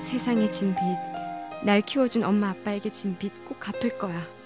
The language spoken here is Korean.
세상에 진 빚, 날 키워준 엄마 아빠에게 진 빚 꼭 갚을 거야.